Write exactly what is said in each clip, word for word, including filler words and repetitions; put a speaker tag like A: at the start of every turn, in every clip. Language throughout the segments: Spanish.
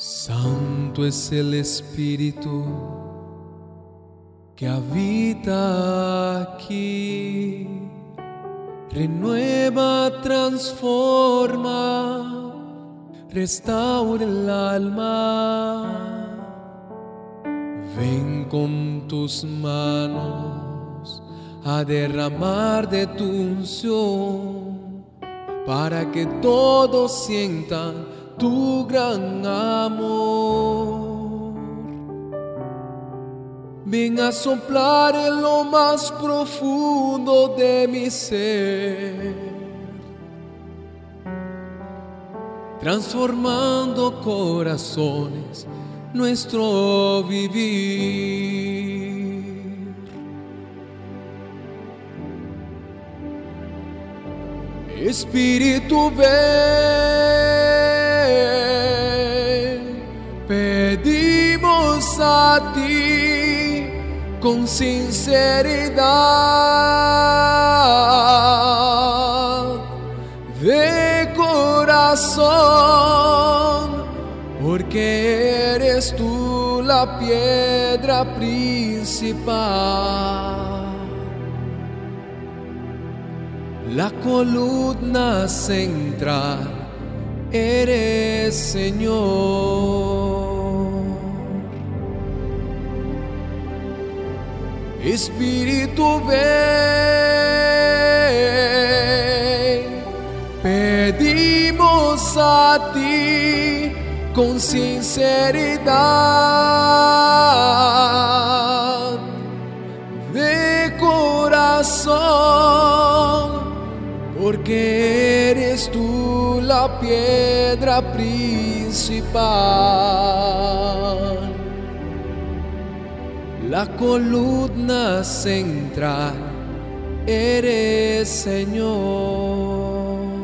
A: Santo es el Espíritu que habita aquí, renueva, transforma, restaura el alma. Ven con tus manos a derramar de tu unción, para que todos sientan tu gran amor. Ven a soplar en lo más profundo de mi ser, transformando corazones, nuestro vivir. Espíritu, ven, pedimos a ti con sinceridad de corazón, porque eres tú la piedra principal, la columna central, eres Señor. Espíritu, ven, pedimos a ti con sinceridad de corazón, porque eres tú la piedra principal, la columna central, eres Señor.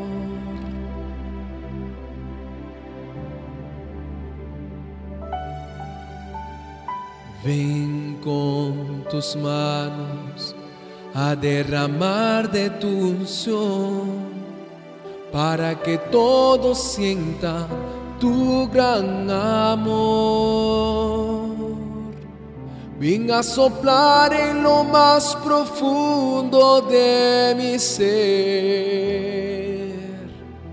A: Ven con tus manos a derramar de tu unción, para que todos sientan tu gran amor. Ven a soplar en lo más profundo de mi ser,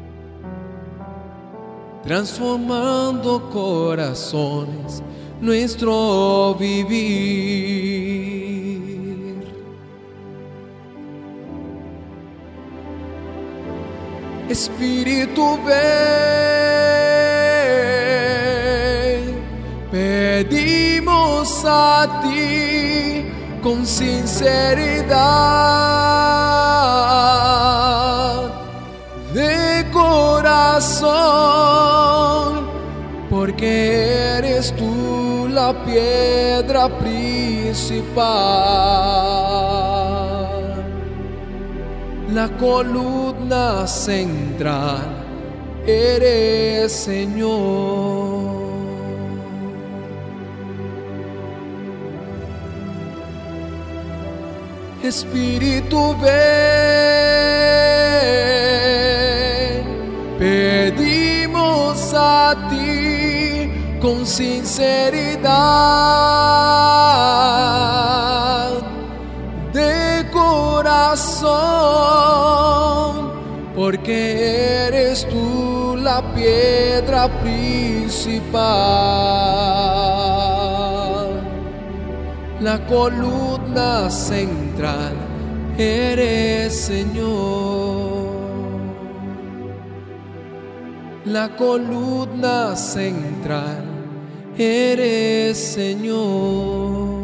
A: transformando corazones, nuestro vivir. Espíritu, ven, pedimos a ti con sinceridad de corazón, porque eres tú la piedra principal, la columna central, eres Señor. Espíritu, ven, pedimos a ti con sinceridad de corazón, porque eres tú la piedra principal, la columna central, eres Señor. La columna central, eres Señor.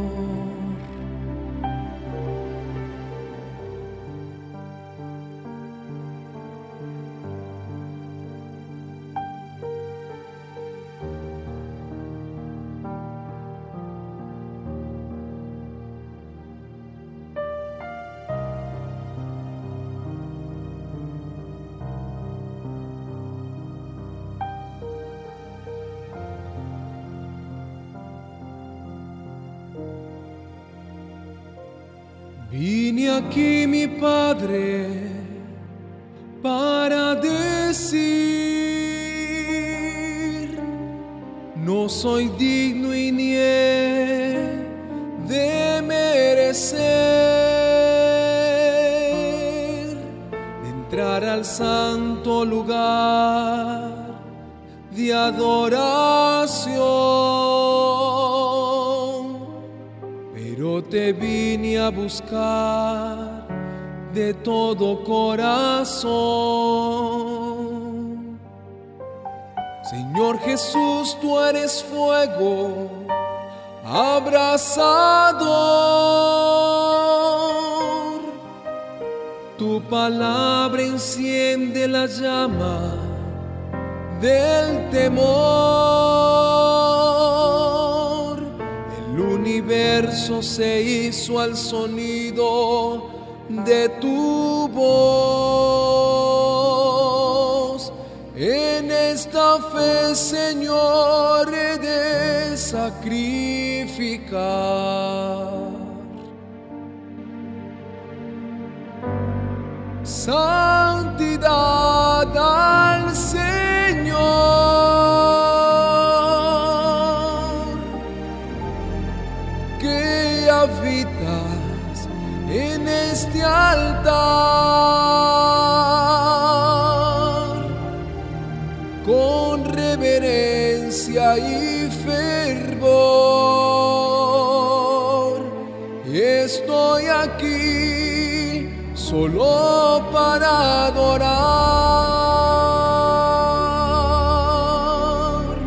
A: Vine aquí, mi Padre, para decir no soy digno y ni he de merecer de entrar al santo lugar de adoración, pero te vine a buscar de todo corazón. Señor Jesús, tú eres fuego abrasador, tu palabra enciende la llama del temor. El universo se hizo al sonido de tu voz. En esta fe, Señor, he de sacrificar. Santidad al Señor, que habitas en este altar. Con reverencia y fervor estoy aquí solo para adorar.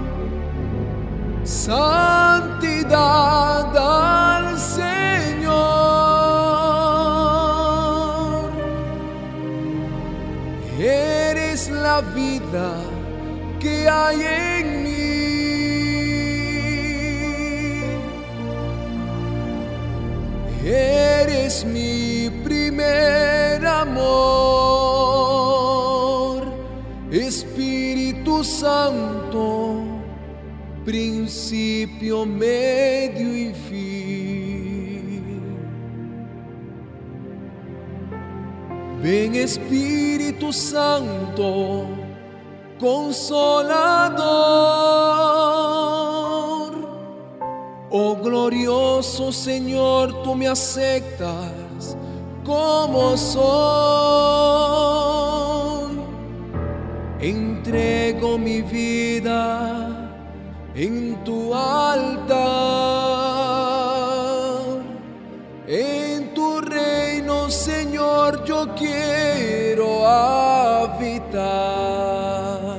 A: Santidad al Señor, eres la vida que hay en mí. Eres mi primer amor, Espíritu Santo, principio, medio y fin. Ven, Espíritu Santo, Consolador. Oh glorioso Señor, tú me aceptas como soy. Entrego mi vida en tu altar. En tu reino, Señor, yo quiero habitar.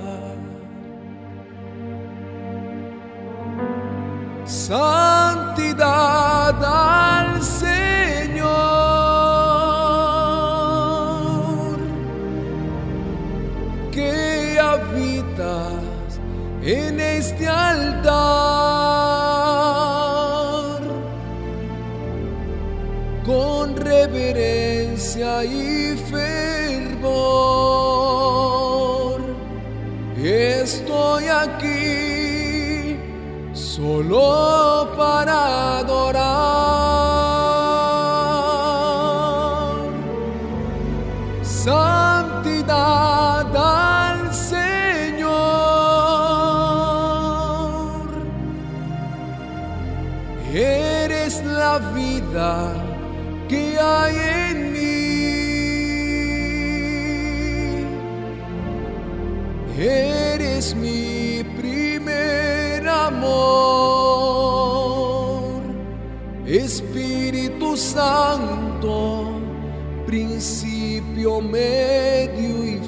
A: Santidad al Señor, que habitas en este altar. Con reverencia y fervor estoy aquí solo para adorar. Santidad al Señor, eres la vida que hay en mí. Eres mi primer amor, Espíritu Santo, principio, medio y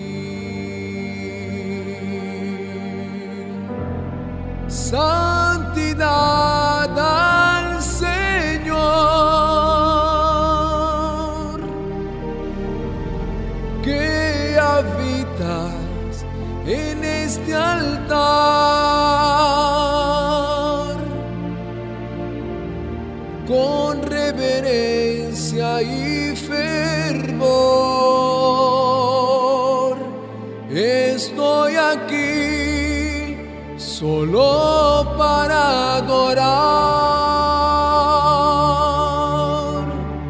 A: fin. Santidad al Señor, que habitas en este altar. Con reverencia y fervor estoy aquí solo para adorar.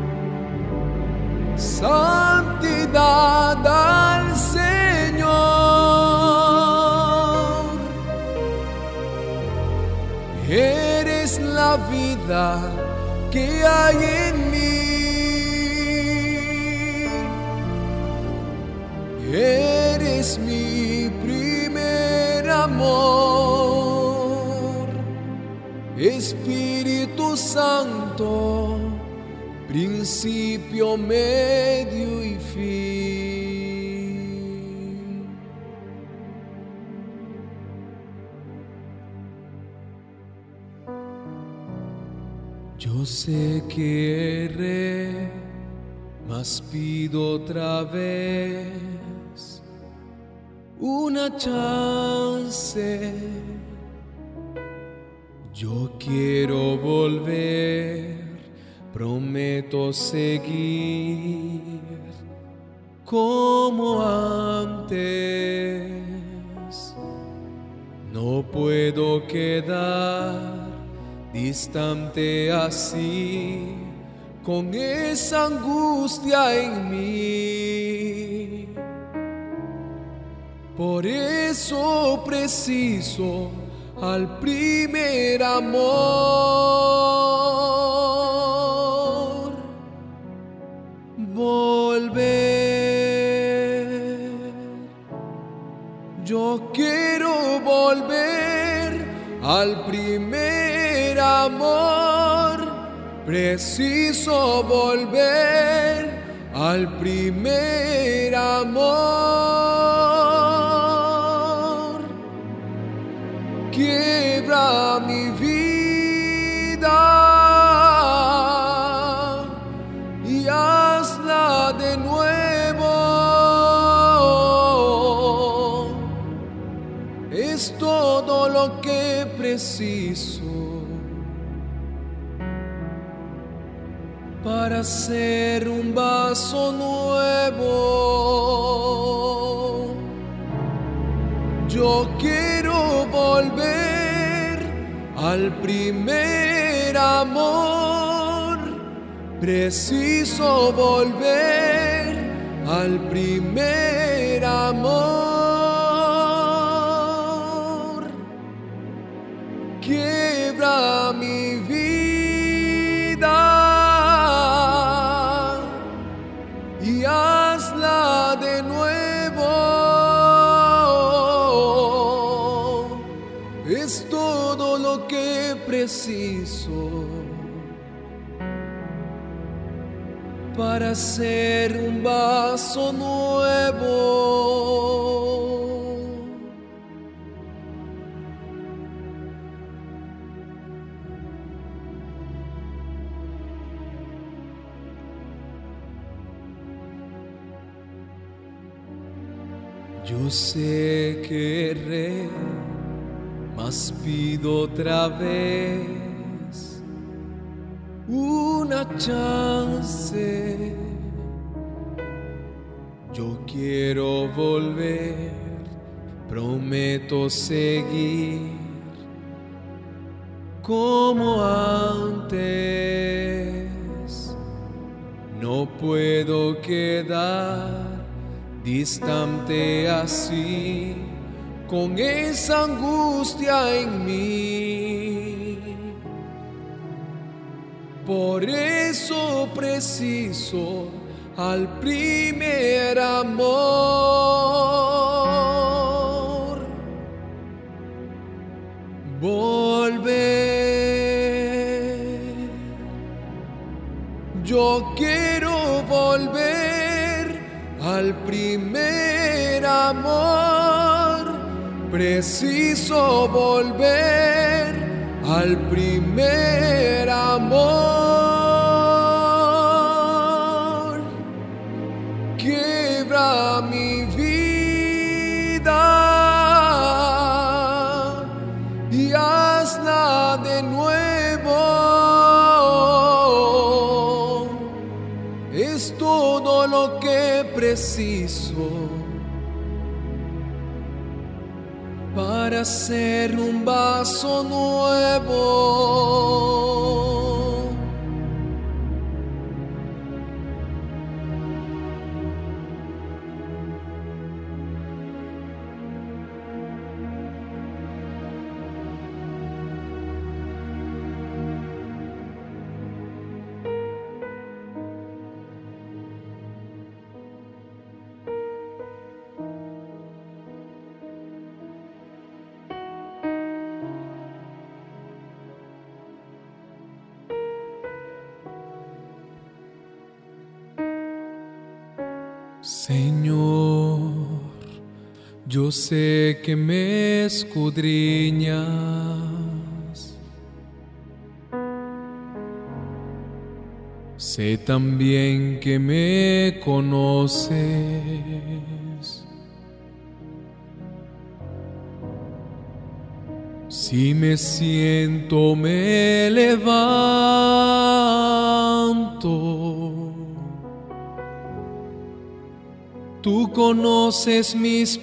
A: Santidad al Señor, vida que hay en mí. Eres mi primer amor, Espíritu Santo, principio, medio y fin. Yo sé que erré, mas pido otra vez una chance. Yo quiero volver, prometo seguir como antes. No puedo quedar distante así, con esa angustia en mí. Por eso preciso al primer amor volver. Yo quiero volver al primer amor. Preciso volver al primer amor. Quiebra mi vida y hazla de nuevo. Es todo lo que preciso para ser un vaso nuevo. Yo quiero volver al primer amor. Preciso volver al primer amor. Quiebra mi vida y hazla de nuevo. Es todo lo que preciso para ser un vaso nuevo. Yo sé que erré, mas pido otra vez una chance. Yo quiero volver, prometo seguir como antes. No puedo quedar distante así, con esa angustia en mí. Por eso preciso al primer amor volver. Yo quiero volver al primer amor. Preciso volver al primer amor. Quiebra mi vida y hazla de nuevo. Es todo lo que preciso para ser un vaso nuevo. Señor, yo sé que me escudriñas, sé también que me conoces. Si me siento, me levanto. Tú conoces mis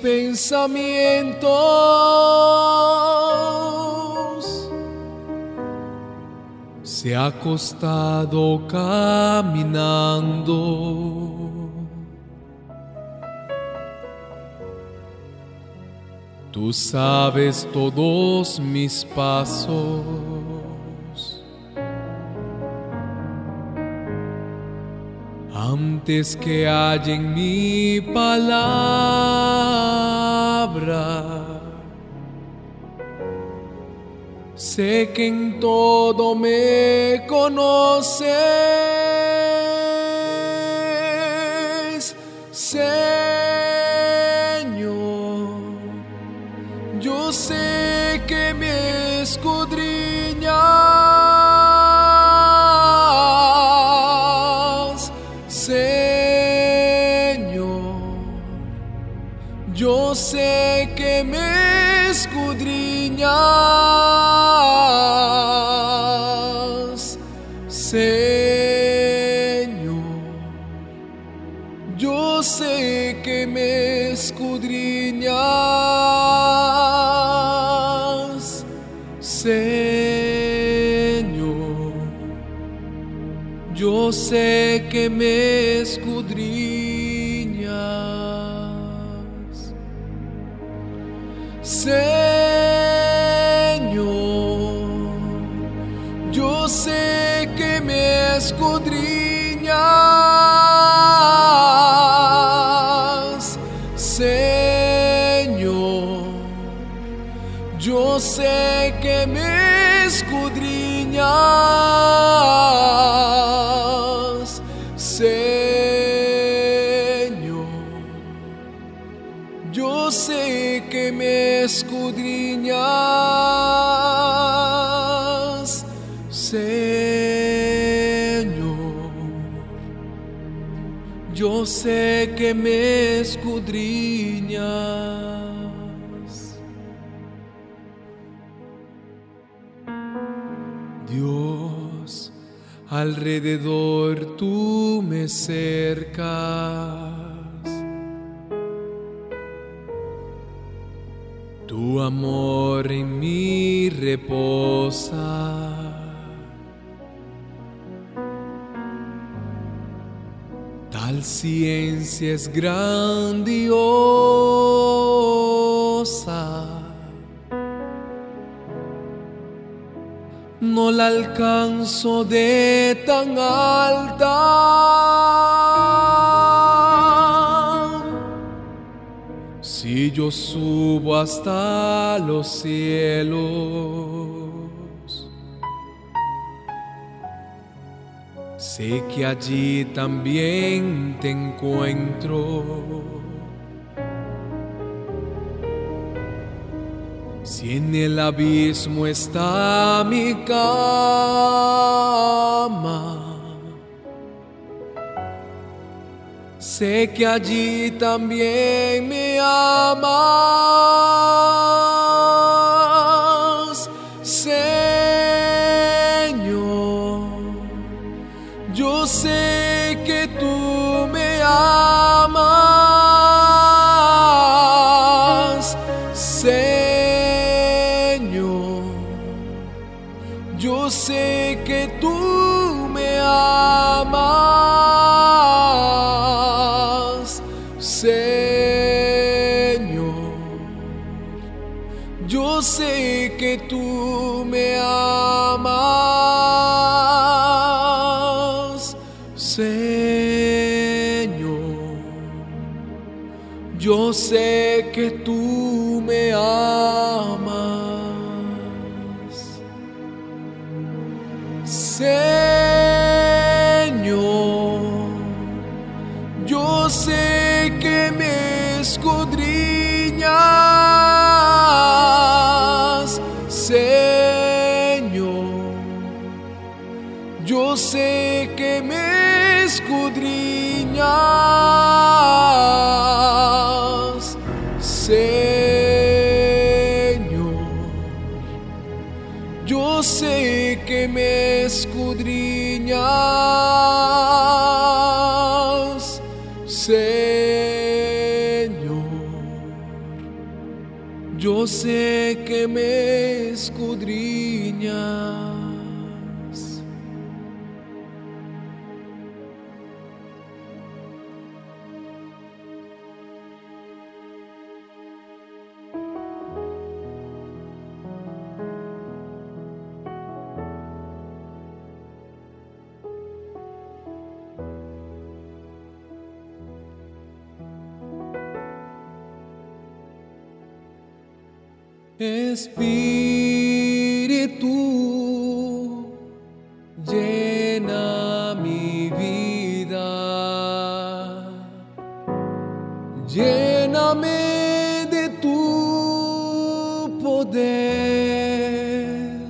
A: pensamientos. Se ha acostado caminando. Tú sabes todos mis pasos. Antes que hallen mi palabra, sé que en todo me conoces, Señor. Yo sé que me escudriñas, Señor. Yo sé que me escudriñas, Señor. Yo sé que me escudriñas, Señor. Yo sé que me escudriñas, Señor. Yo sé que me escudriñas, Señor. Yo sé que me escudriñas, Señor. Yo sé que me escudriñas, Señor. Yo sé que me escudriñas. Dios, alrededor tú me cercas. Tu amor en mí reposa. Tal ciencia es grandiosa. No la alcanzo de tan alta. Si yo subo hasta los cielos, sé que allí también te encuentro. Si en el abismo está mi cama, sé que allí también me amas, Señor. Yo sé que tú me amas, Señor. Yo sé que tú me amas, Señor. Yo sé que tú me amas, Señor. Yo sé que tú me amas, Señor. Yo sé sé que me escudriñas, Señor. Yo sé que me escudriñas, Señor. Yo sé que me escudriñas. Espíritu, llena mi vida, lléname de tu poder,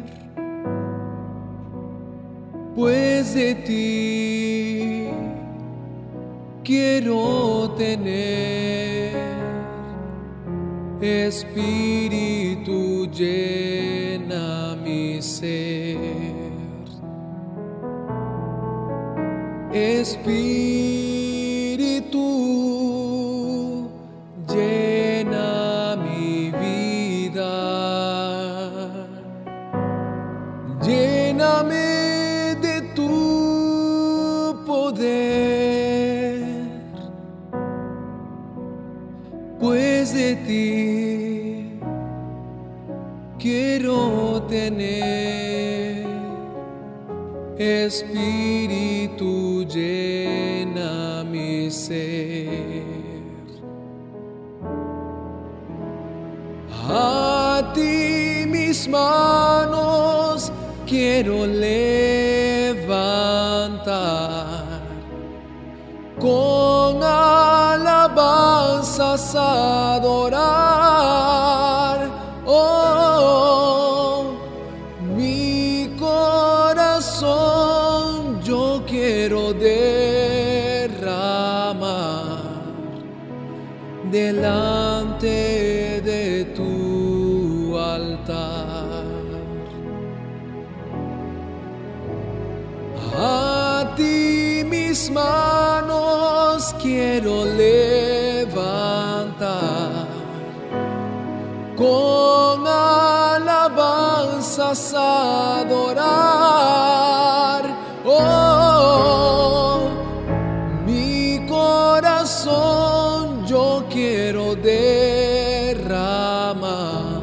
A: pues de ti quiero tener. Espíritu, llena mi ser. Espíritu, llena mi vida. Lléname de tu poder, pues de ti quiero tener. Espíritu, llena mi ser. A ti mis manos quiero levantar, con alabanzas adorar. Oh, mi corazón yo quiero derramar delante de tu altar. A ti mis manos quiero levantar, con alabanzas adorar. Oh, mi corazón yo quiero derramar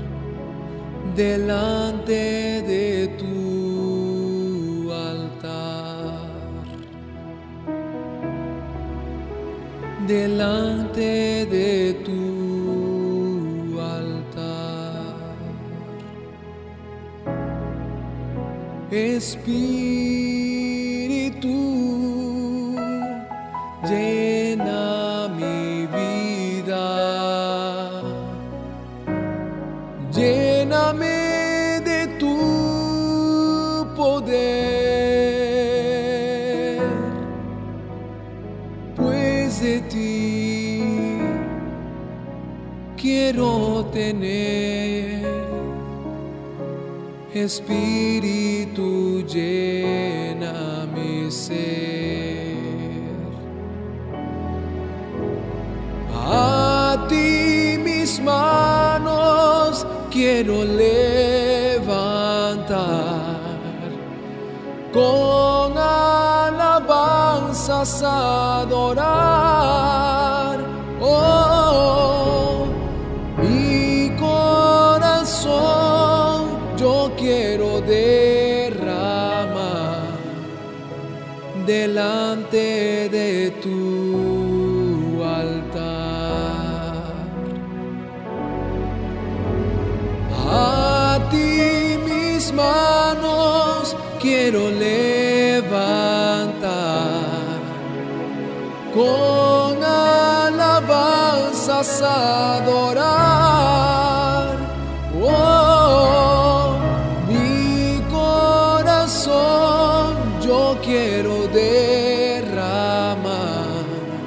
A: delante de tu altar, delante de tu Espíritu, llena mi vida, lléname de tu poder, pues de ti quiero tener. Espíritu, llena mi ser. A ti mis manos quiero levantar, con alabanzas adorar. Oh, mi corazón yo quiero derramar delante de tu altar. A ti mis manos quiero levantar, con alabanzas adorar. Oh, mi corazón yo quiero quiero derramar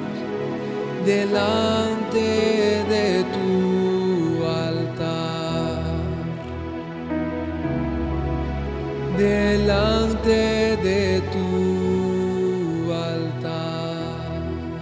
A: delante de tu altar, delante de tu altar.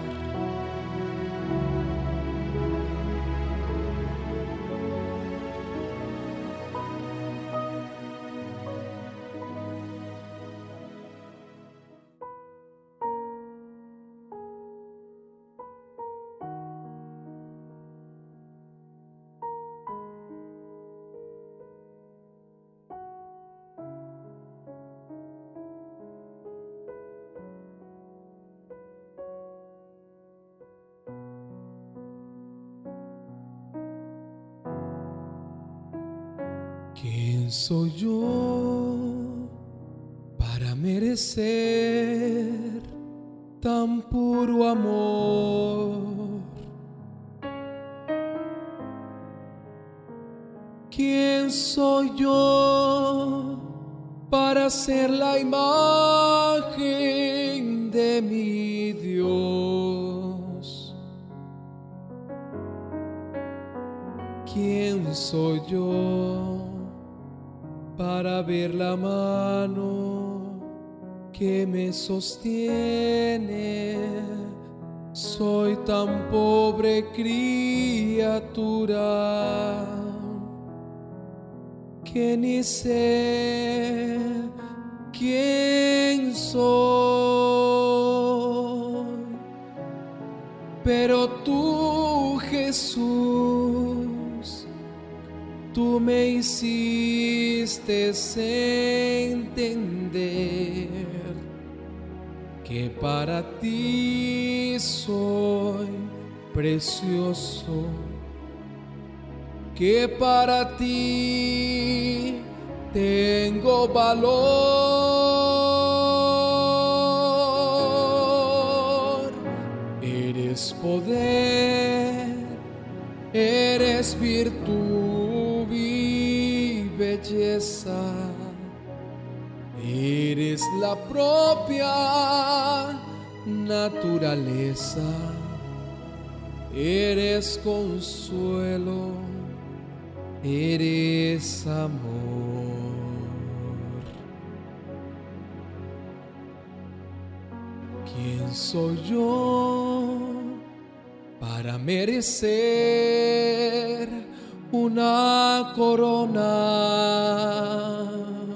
A: ¿Quién soy yo para merecer tan puro amor? ¿Quién soy yo para ser la imagen de mi Dios? ¿Quién soy yo para ver la mano que me sostiene? Soy tan pobre criatura que ni sé quién soy. Pero tú, Jesús, tú me hiciste entender que para ti soy precioso, que para ti tengo valor. Eres poder, eres virtud y belleza, eres la propia naturaleza, eres consuelo, eres amor. ¿Quién soy yo para merecer una corona?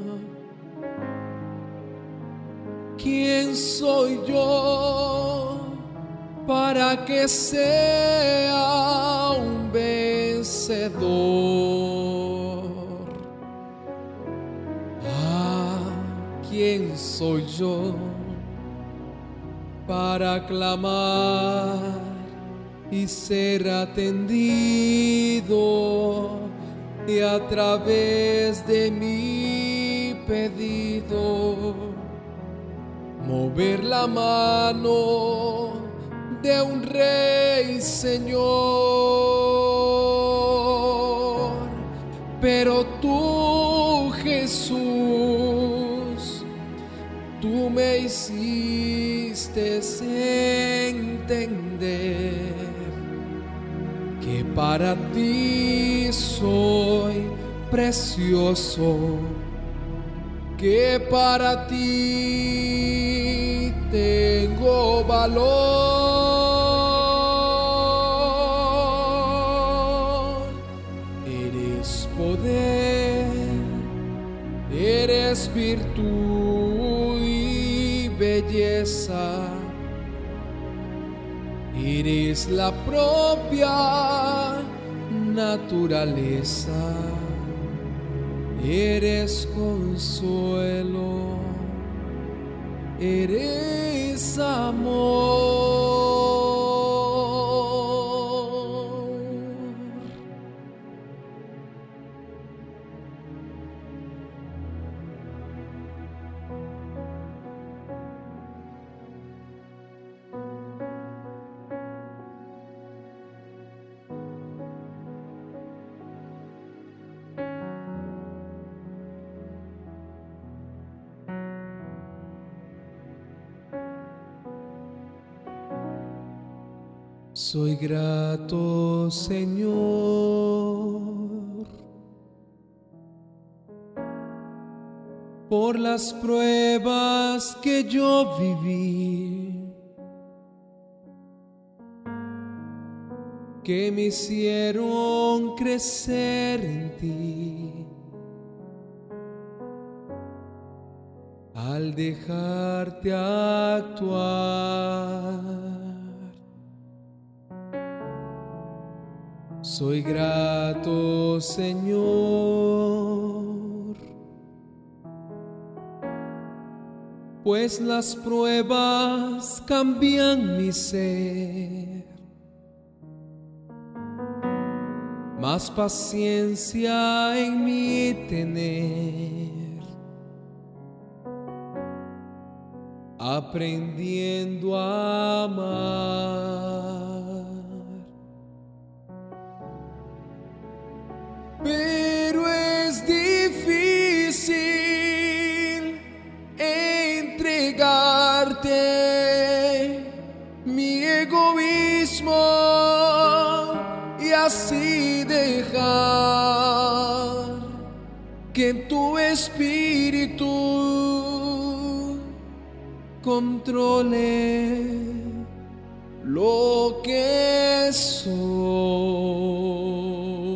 A: ¿Quién soy yo para que sea un vencedor? Ah, ¿quién soy yo para clamar y ser atendido, y a través de mi pedido mover la mano de un rey señor? Pero tú, Jesús, tú me hiciste entender que para ti soy precioso, que para ti tengo valor. Eres poder, eres virtud y belleza, eres la propia naturaleza, eres consuelo, eres amor. Soy grato, Señor, por las pruebas que yo viví, que me hicieron crecer en ti. Al dejarte actuar, soy grato, Señor, pues las pruebas cambian mi ser. Más paciencia en mí tener, aprendiendo a amar. Pero es difícil entregarte mi egoísmo y así dejar que tu espíritu controle lo que soy.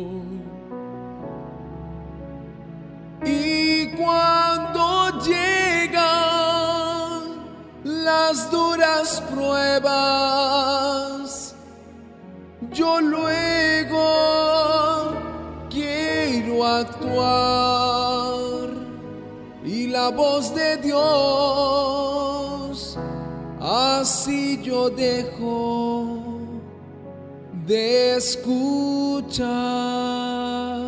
A: Y cuando llegan las duras pruebas, yo luego quiero actuar, y la voz de Dios así yo dejo de escuchar.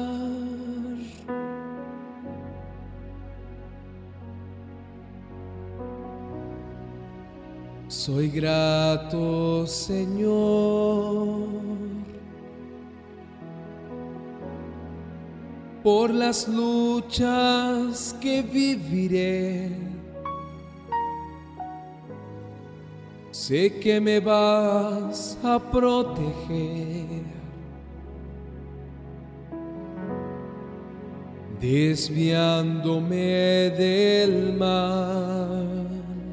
A: Soy grato, Señor, por las luchas que viviré. Sé que me vas a proteger, desviándome del mal,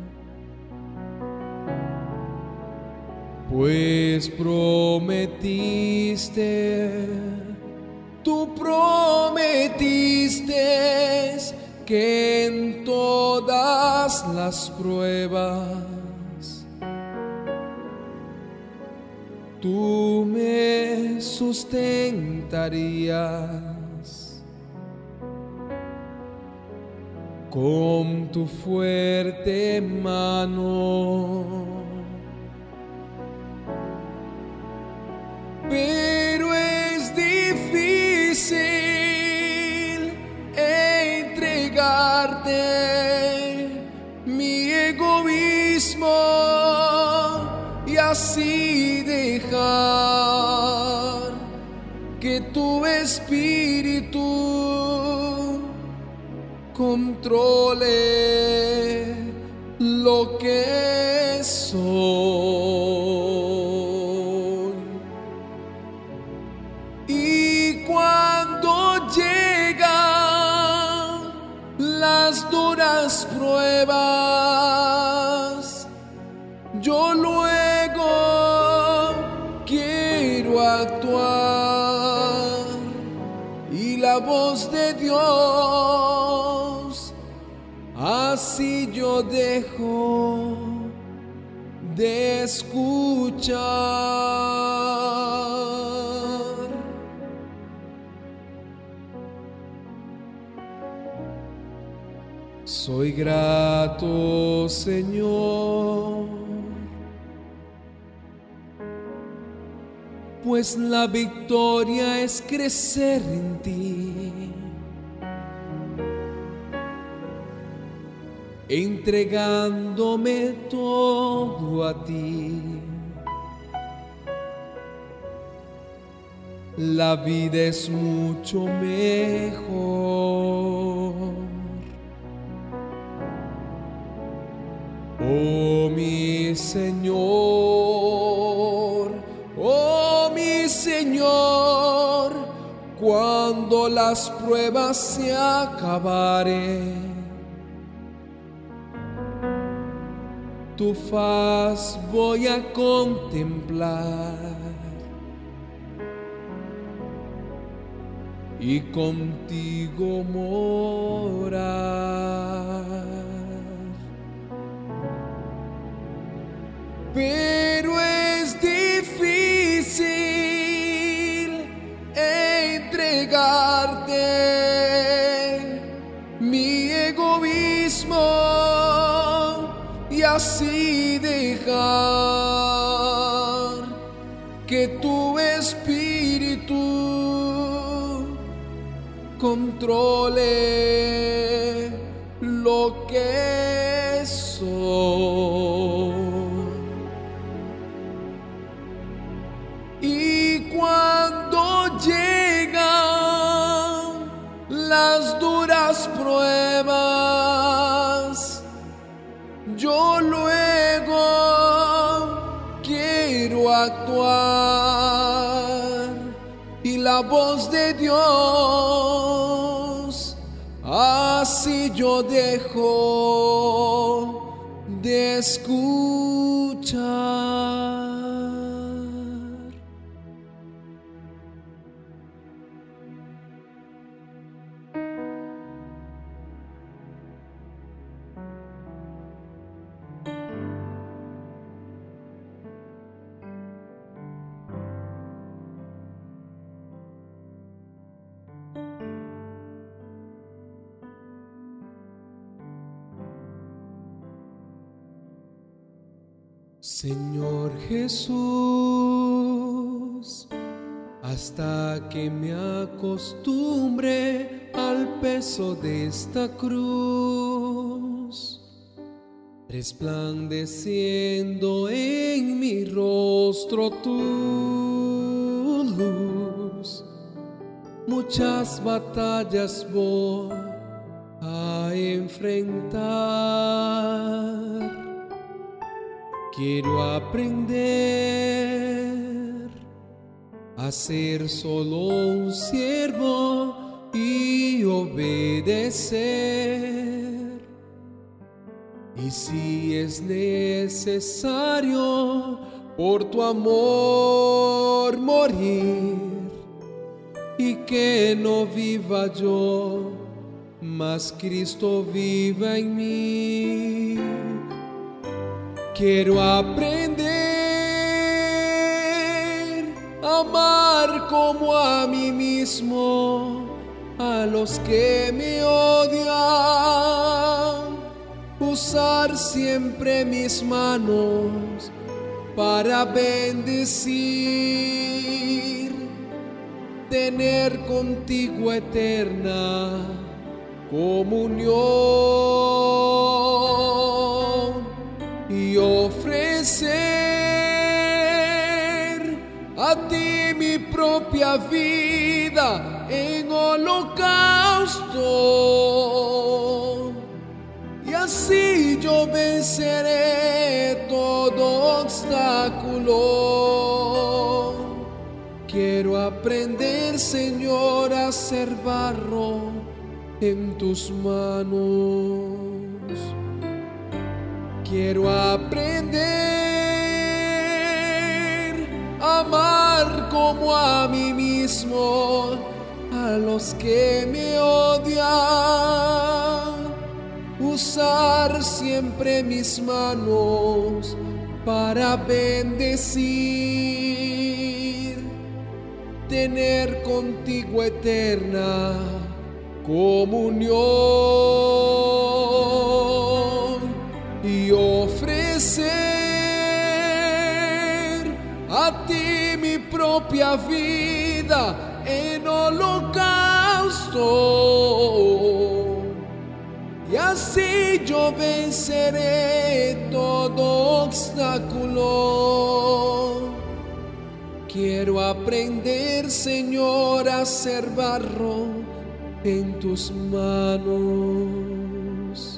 A: pues prometiste, tú prometiste que en todas las pruebas tú me sustentarías con tu fuerte mano. Pero es difícil entregarte mi egoísmo y así dejar que tu espíritu controle lo que soy. Y cuando llegan las duras pruebas, yo luego quiero actuar, y la voz de Dios así yo dejo de escuchar. Soy grato, Señor, pues la victoria es crecer en ti, entregándome todo a ti. La vida es mucho mejor. Oh mi Señor, Señor, cuando las pruebas se acabaren. Tu faz voy a contemplar y contigo morar. Pero es difícil entregarte mi egoísmo y así dejar que tu espíritu controle lo que soy. Y cuando llegan las duras pruebas, yo luego quiero actuar y la voz de Dios así yo dejo de escuchar. Señor Jesús, hasta que me acostumbre al peso de esta cruz, resplandeciendo en mi rostro tu luz, muchas batallas voy a enfrentar. Quiero aprender a ser solo un siervo y obedecer. Y si es necesario por tu amor morir, y que no viva yo, mas Cristo viva en mí. Quiero aprender a amar como a mí mismo a los que me odian, usar siempre mis manos para bendecir, tener contigo eterna comunión y ofrecer a ti mi propia vida en holocausto, y así yo venceré todo obstáculo. Quiero aprender, Señor, a ser barro en tus manos. Quiero aprender a amar como a mí mismo a los que me odian, usar siempre mis manos para bendecir, tener contigo eterna comunión y ofrecer a ti mi propia vida en holocausto, y así yo venceré todo obstáculo. Quiero aprender, Señor, a ser barro en tus manos.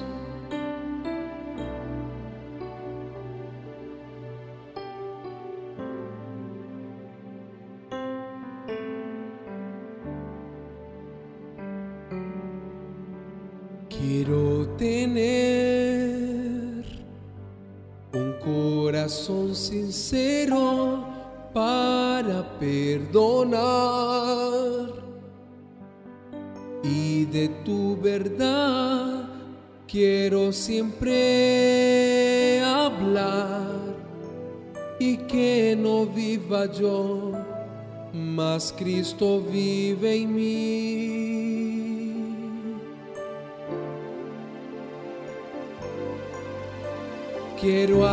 A: tener un corazón sincero para perdonar, y de tu verdad quiero siempre hablar, y que no viva yo, mas Cristo vive en mí. Quiero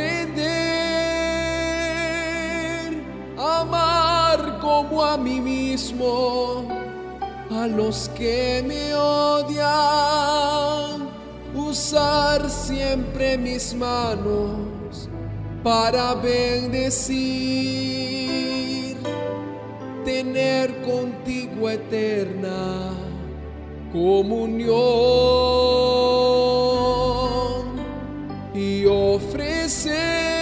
A: aprender a amar como a mí mismo a los que me odian, usar siempre mis manos para bendecir, tener contigo eterna comunión y ofrecer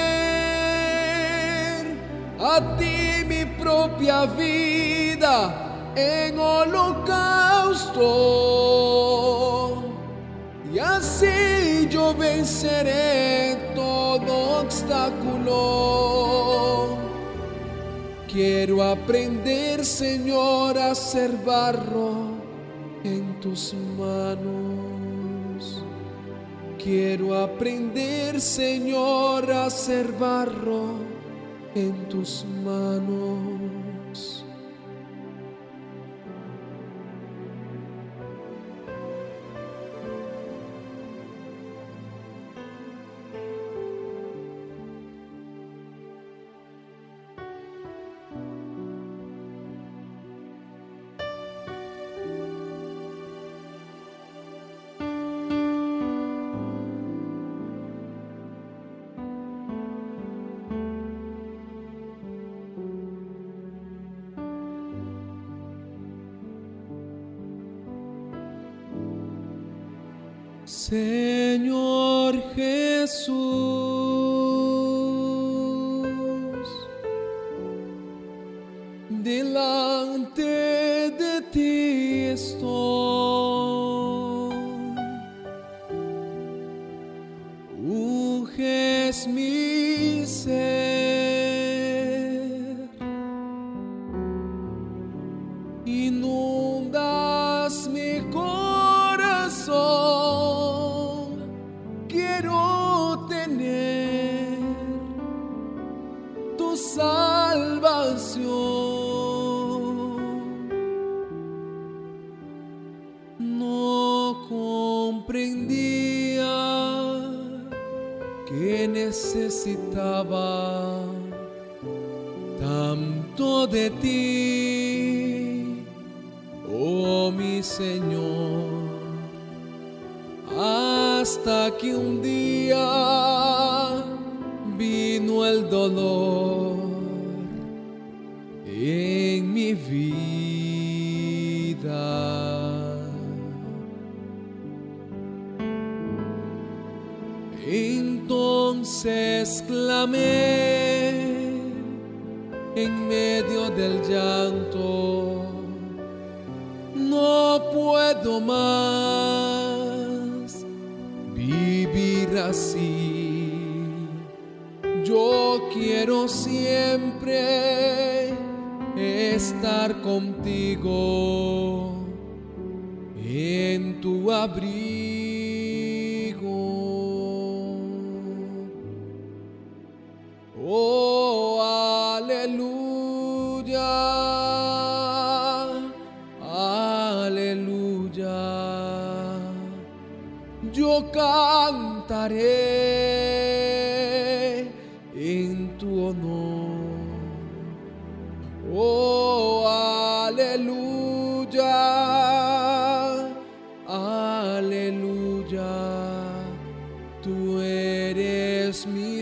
A: a ti mi propia vida en holocausto, y así yo venceré todo obstáculo. Quiero aprender, Señor, a ser barro en tus manos. Quiero aprender, Señor, a ser barro en tus manos. Señor Jesús, delante de ti estoy, unges mi ser, inundas mi corazón. Quiero tener tu salvación. No comprendía que necesitaba tanto de ti, oh mi Señor. Hasta que un día vino el dolor en mi vida. Entonces clamé en medio del llanto: no puedo más vivir así. Yo quiero siempre estar contigo en tu abrigo. Oh, aleluya, aleluya. Yo cantaré en tu honor. Oh, aleluya, aleluya. Tú eres mi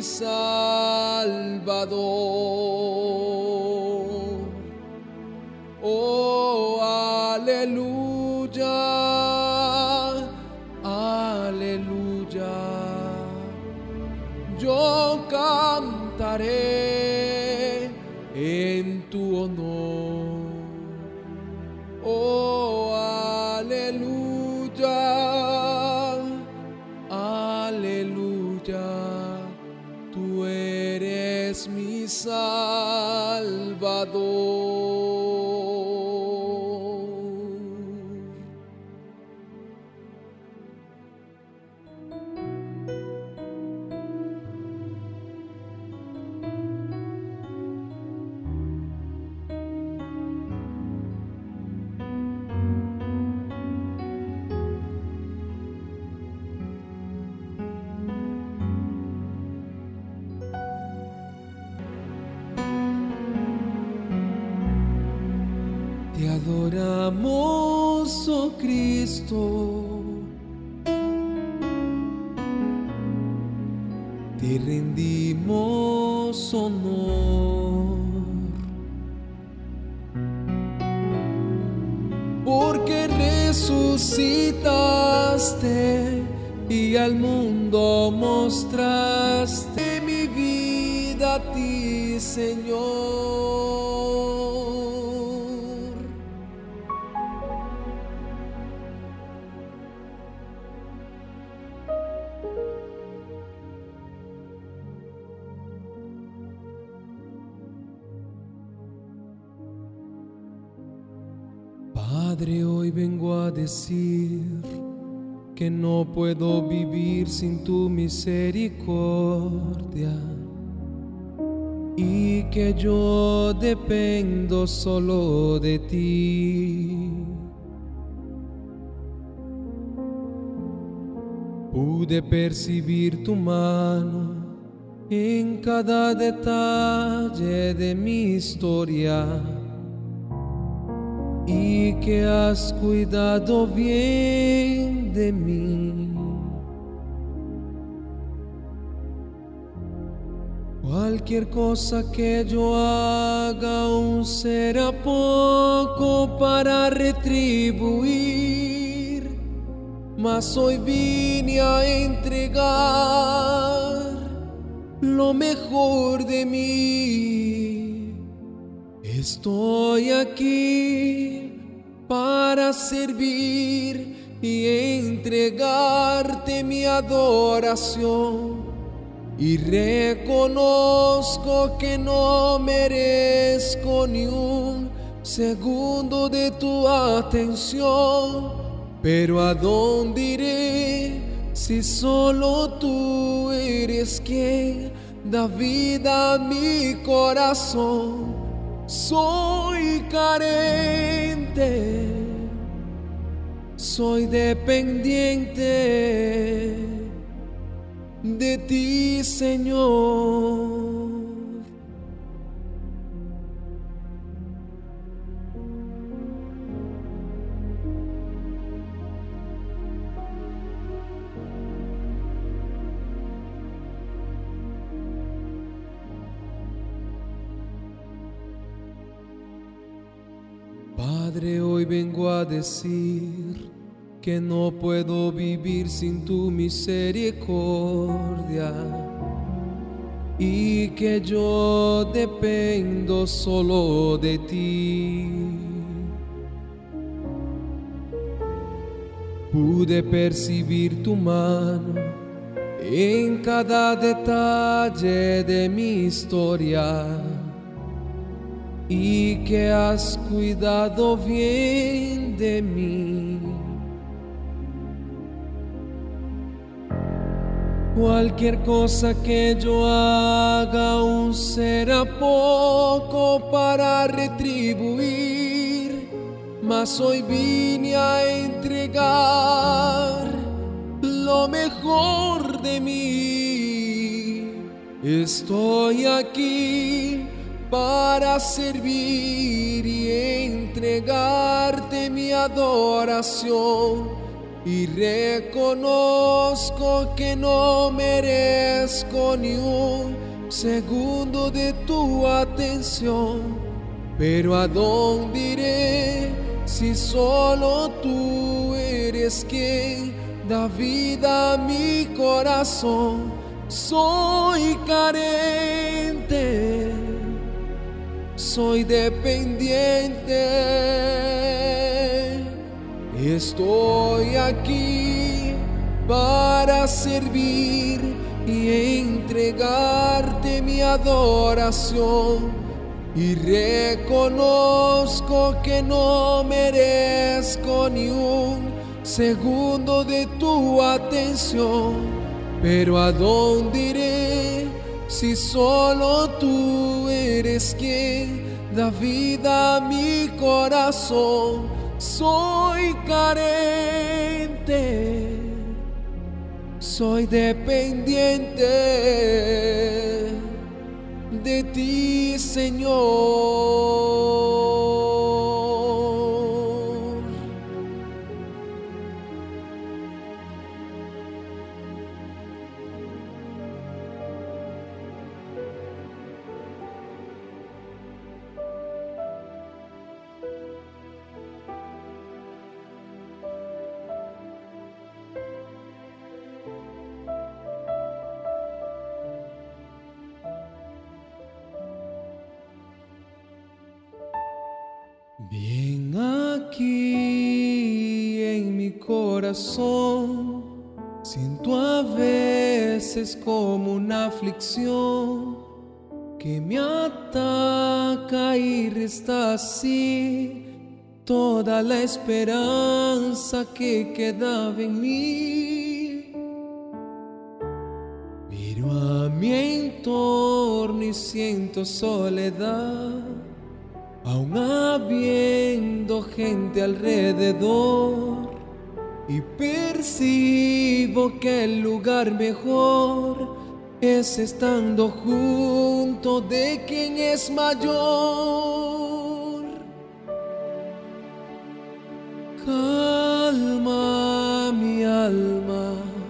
A: Salvador. Oh, aleluya, aleluya. Yo cantaré en tu honor. Oh, aleluya, tú eres mi Salvador. Te adoramos, oh Cristo, te rendimos honor, porque resucitaste y al mundo mostraste mi vida a ti, Señor. Padre, hoy vengo a decir que no puedo vivir sin tu misericordia y que yo dependo solo de ti. Pude percibir tu mano en cada detalle de mi historia y que has cuidado bien de mí. Cualquier cosa que yo haga aún será poco para retribuir, mas hoy vine a entregar lo mejor de mí. Estoy aquí para servir y entregarte mi adoración, y reconozco que no merezco ni un segundo de tu atención, pero ¿a dónde iré si solo tú eres quien da vida a mi corazón? Soy carente, soy dependiente de ti, Señor. Padre, hoy vengo a decir que no puedo vivir sin tu misericordia y que yo dependo solo de ti. Pude percibir tu mano en cada detalle de mi historia y que has cuidado bien de mí. Cualquier cosa que yo haga aún será poco para retribuir, mas hoy vine a entregar lo mejor de mí. Estoy aquí para servir y entregarte mi adoración, y reconozco que no merezco ni un segundo de tu atención, pero ¿a dónde iré si solo tú eres quien da vida a mi corazón? Soy carente, soy dependiente, estoy aquí para servir y entregarte mi adoración. Y reconozco que no merezco ni un segundo de tu atención, pero ¿a dónde iré si solo tú eres quien da vida a mi corazón? Soy carente, soy dependiente de ti, Señor. Bien aquí en mi corazón siento a veces como una aflicción que me ataca y resta así toda la esperanza que quedaba en mí. Miro a mi entorno y siento soledad, aún habiendo gente alrededor, y percibo que el lugar mejor es estando junto de quien es mayor. Calma mi alma,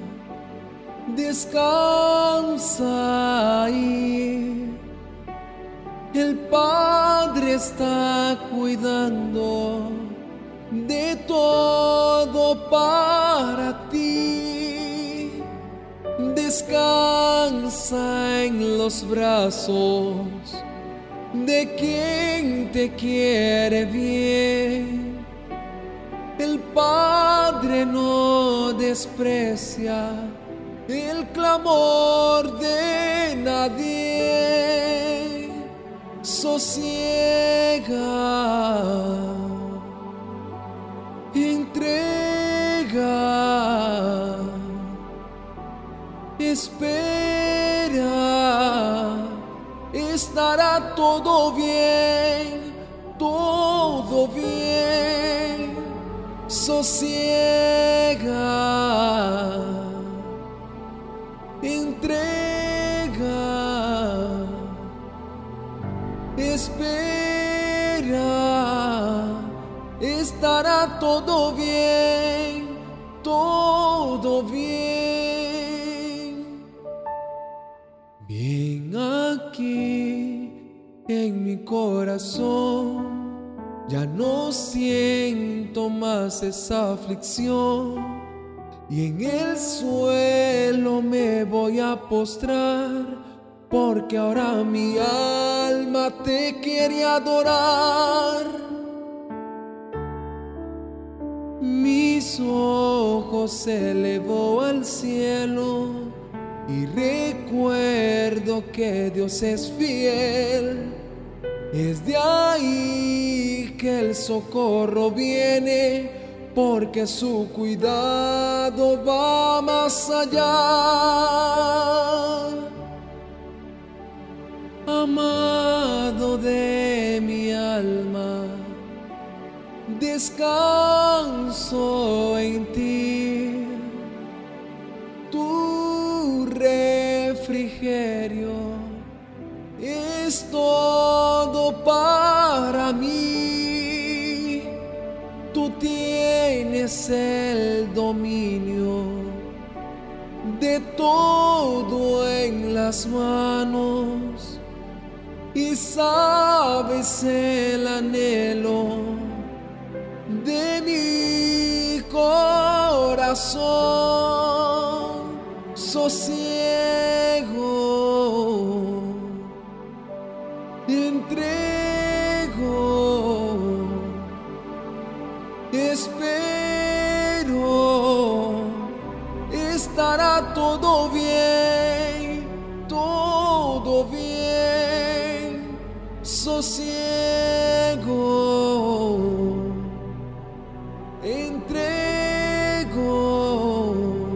A: descansa ahí. El Padre está cuidando de todo para ti. Descansa en los brazos de quien te quiere bien. El Padre no desprecia el clamor de nadie. Sosiega, entrega, espera, estará todo bien, todo bien. Sosiega, entrega, espera, estará todo bien, todo bien. Bien aquí en mi corazón ya no siento más esa aflicción, y en el suelo me voy a postrar, porque ahora mi alma te quiere adorar. Mis ojos se elevó al cielo y recuerdo que Dios es fiel. Es de ahí que el socorro viene, porque su cuidado va más allá. Amado de mi alma, descanso en ti. Tu refrigerio es todo para mí. Tú tienes el dominio de todo en las manos, y sabes el anhelo de mi corazón. Sosiego, entrego, espero, estará todo bien, sosiego, entrego,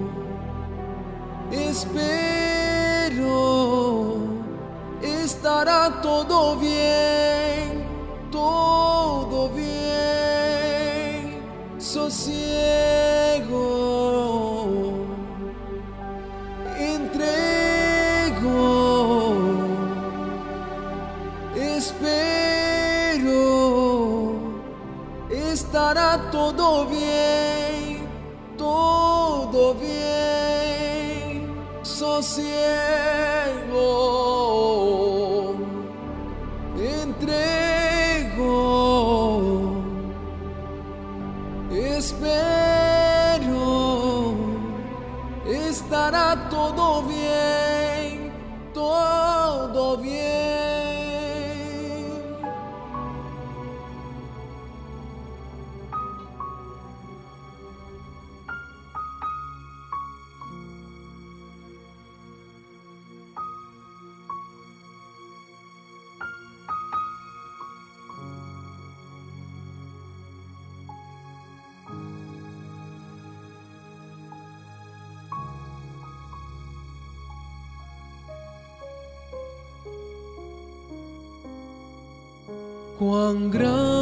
A: espero, estará todo bien, todo bien, sosiego, entrego, espero, estará todo bien, todo bien, sosiego, entrego, espero, estará todo bien, todo bien. Cuán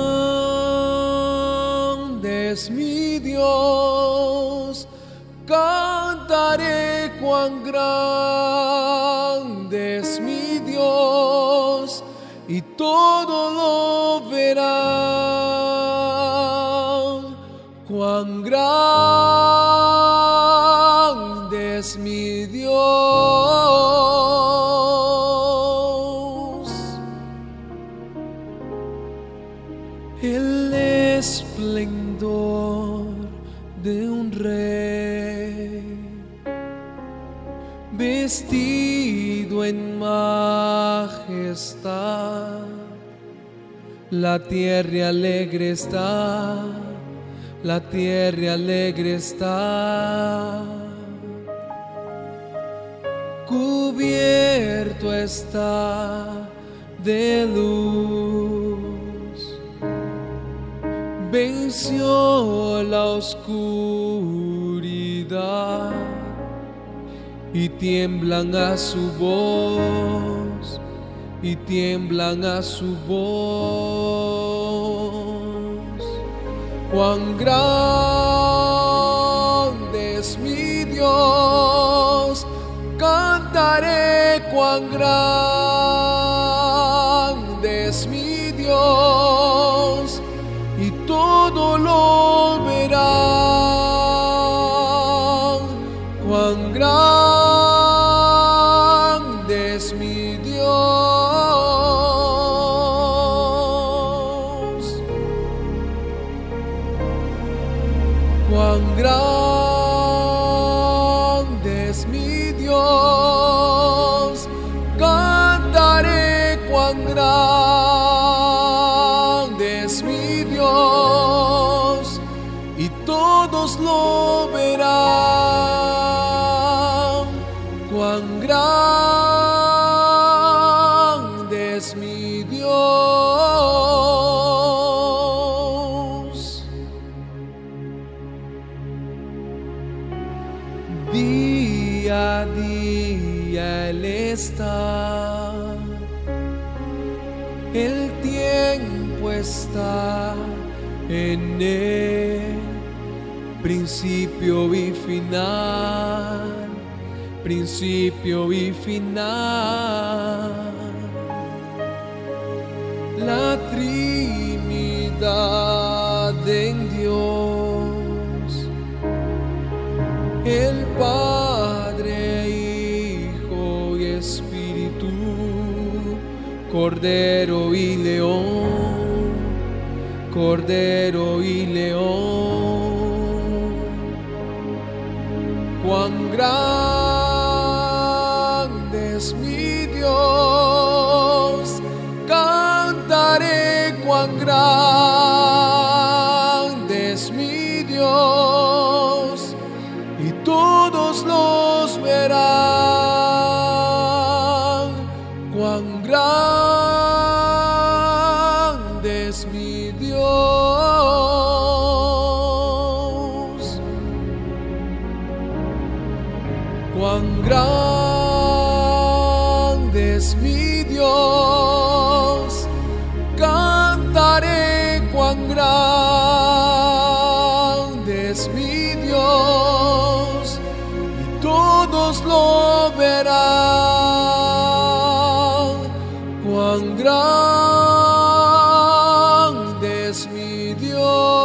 A: grande es mi Dios, cantaré cuán grande es mi Dios, y todo lo verán. Cuán grande es mi Dios. El esplendor de un rey, vestido en majestad, la tierra alegre está, la tierra alegre está, cubierto está de luz. Venció la oscuridad y tiemblan a su voz, y tiemblan a su voz. Cuán grande es mi Dios, cantaré cuán grande es mi Dios, y todo lo verán. Cuán grande es mi Dios, cuán grande es mi Dios, cantaré cuán grande es mi Dios, y todos lo verán. Cuán grande es mi Dios. Día a día Él está, el tiempo está en Él, principio y final, principio y final. La Trinidad en Dios, el Padre, Hijo y Espíritu, Cordero y León, Cordero y León. Cuán grande es mi Dios, cantaré cuán grande es mi Dios, y todos los verán. Cuán grande es mi Dios. Cantaré cuán grande es mi Dios, y todos lo verán. Cuán grande es mi Dios.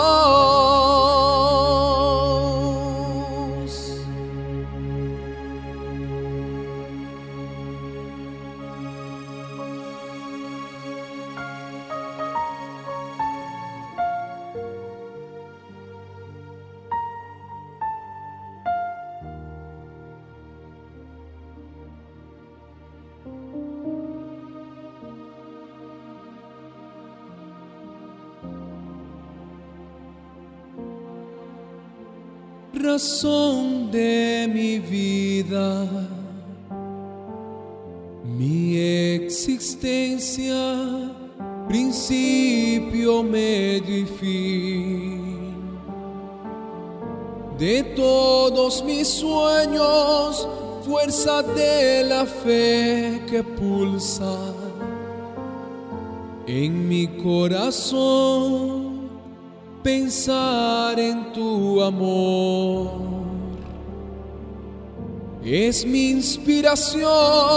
A: Razón de mi vida, mi existencia, principio, medio y fin. De todos mis sueños, fuerza de la fe que pulsa en mi corazón. Pensar en tu amor es mi inspiración,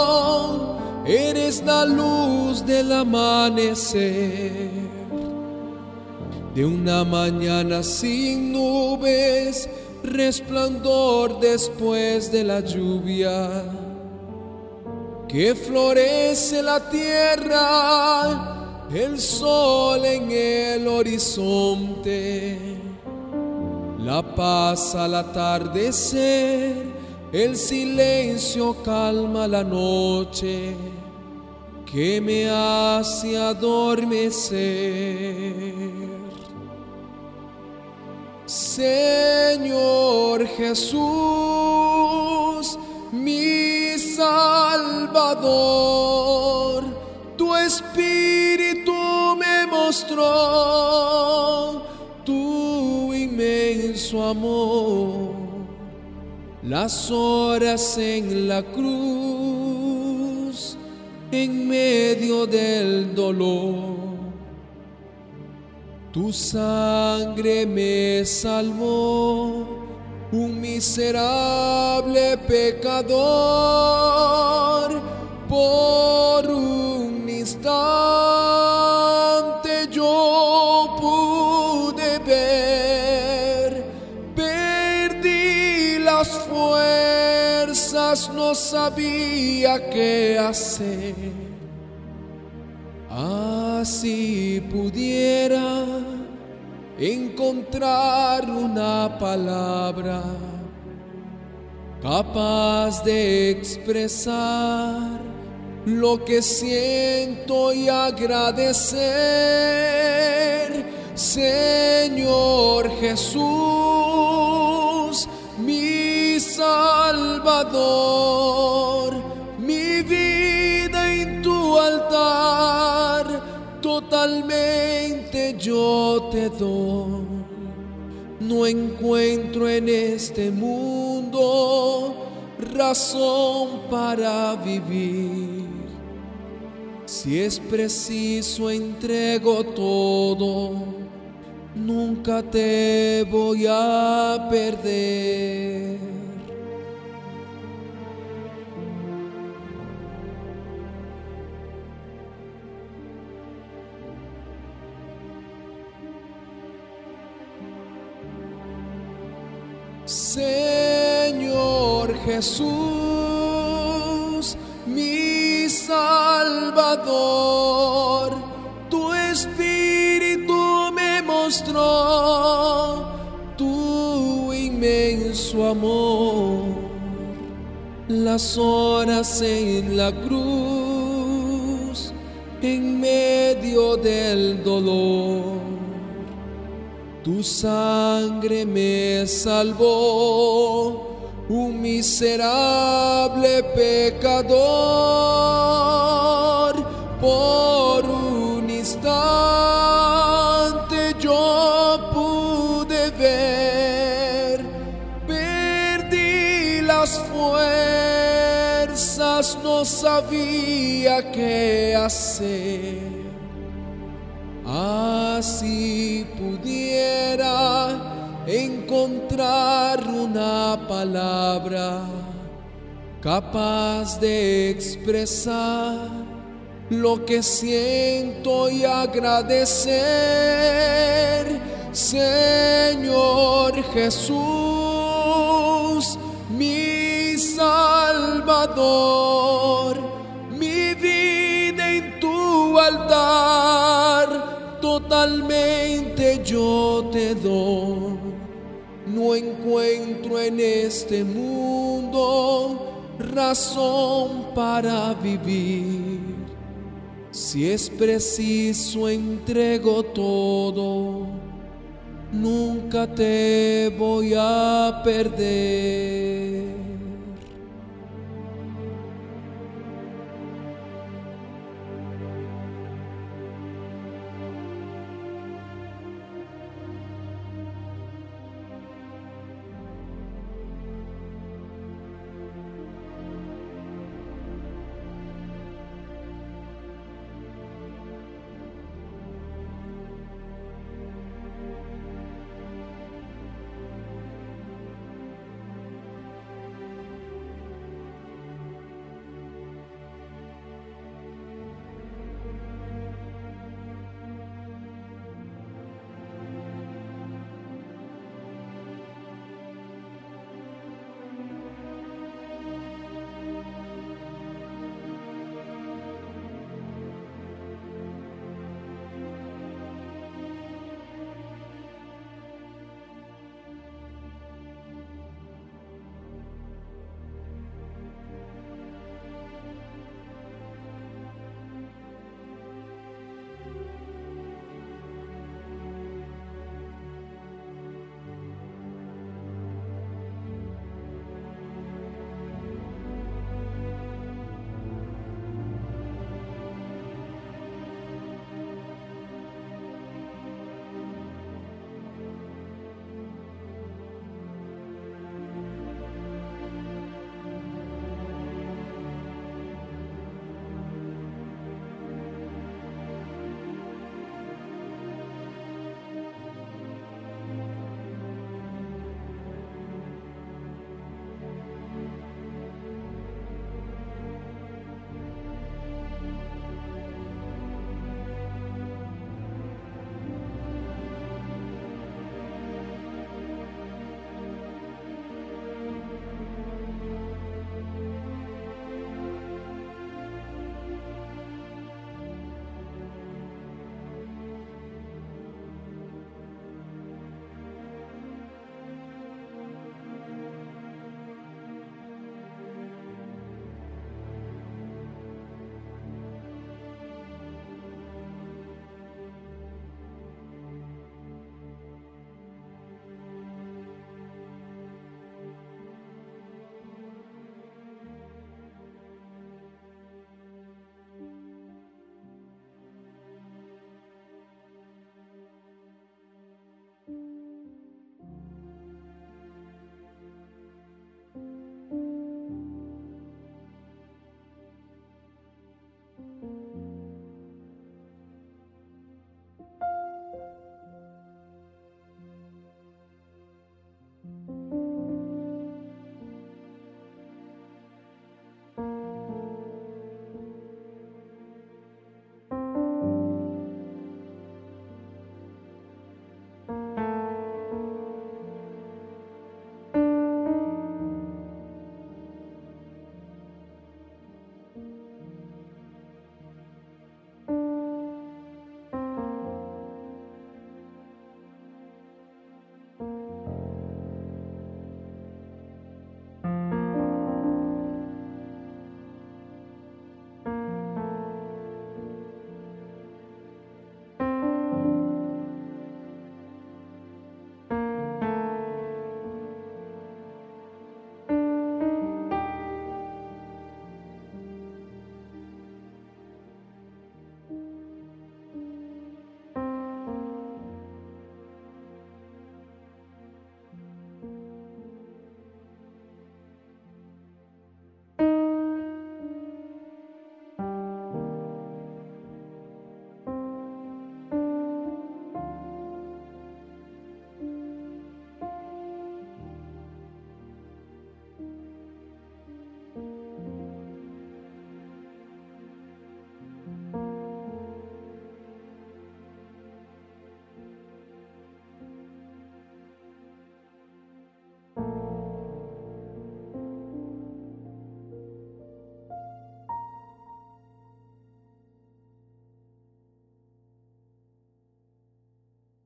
A: eres la luz del amanecer, de una mañana sin nubes, resplandor después de la lluvia, que florece la tierra, el sol en el horizonte, la paz al atardecer, el silencio calma la noche, que me hace adormecer. Señor Jesús, mi Salvador, tu Espíritu me mostró tu inmenso amor, las horas en la cruz, en medio del dolor. Tu sangre me salvó, un miserable pecador. Por un instante yo pude ver, perdí las fuerzas, no sabía qué hacer. Así pudiera encontrar una palabra capaz de expresar lo que siento y agradecer. Señor Jesús, mi Salvador, mi vida en tu altar, totalmente yo te doy. No encuentro en este mundo razón para vivir. Si es preciso, entrego todo. Nunca te voy a perder. Señor Jesús, mi Salvador, tu Espíritu me mostró tu inmenso amor, las horas en la cruz, en medio del dolor. Tu sangre me salvó, un miserable pecador. Por un instante yo pude ver, perdí las fuerzas, no sabía sabía qué hacer. Así pudiera encontrar una palabra capaz de expresar lo que siento y agradecer. Señor Jesús, mi Salvador, mi vida en tu altar, totalmente yo te doy. No encuentro en este mundo razón para vivir. Si es preciso, entrego todo. Nunca te voy a perder.